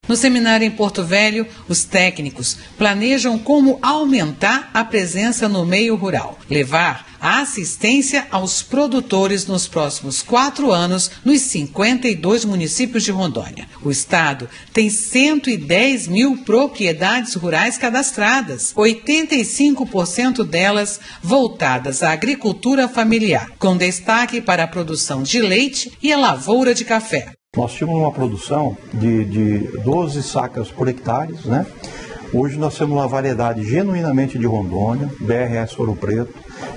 No seminário em Porto Velho, os técnicos planejam como aumentar a presença no meio rural, levar a assistência aos produtores nos próximos 4 anos nos 52 municípios de Rondônia. O estado tem 110 mil propriedades rurais cadastradas, 85% delas voltadas à agricultura familiar, com destaque para a produção de leite e a lavoura de café. Nós tínhamos uma produção de 12 sacas por hectare, né? Hoje nós temos uma variedade genuinamente de Rondônia, BRS Ouro Preto.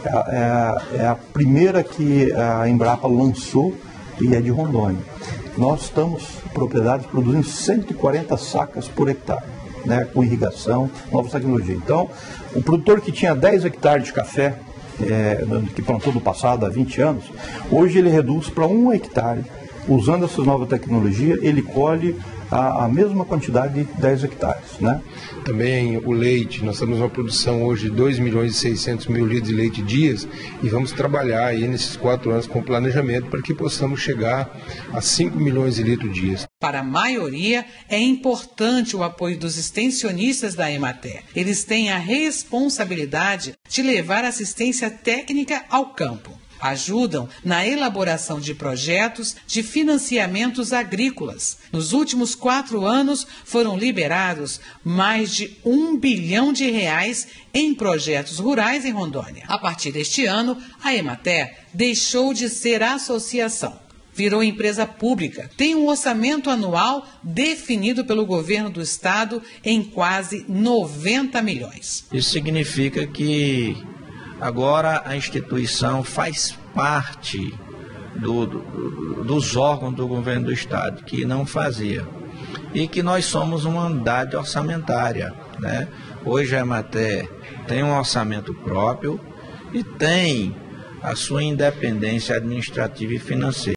É a primeira que a Embrapa lançou e é de Rondônia. Nós estamos, propriedades, produzindo 140 sacas por hectare, né? Com irrigação, nova tecnologia. Então, o produtor que tinha 10 hectares de café, que plantou no passado, há 20 anos, hoje ele reduz para 1 hectare. Usando essa nova tecnologia, ele colhe a mesma quantidade de 10 hectares, né? Também o leite, nós temos uma produção hoje de 2.600.000 litros de leite dias e vamos trabalhar aí nesses 4 anos com planejamento para que possamos chegar a 5 milhões de litros dias. Para a maioria, é importante o apoio dos extensionistas da Emater. Eles têm a responsabilidade de levar assistência técnica ao campo. Ajudam na elaboração de projetos de financiamentos agrícolas. Nos últimos 4 anos, foram liberados mais de R$1 bilhão em projetos rurais em Rondônia. A partir deste ano, a Emater deixou de ser associação. Virou empresa pública. Tem um orçamento anual definido pelo governo do estado em quase 90 milhões. Isso significa que agora a instituição faz parte dos órgãos do governo do estado, que não fazia. E que nós somos uma unidade orçamentária, né? Hoje a Emater tem um orçamento próprio e tem a sua independência administrativa e financeira.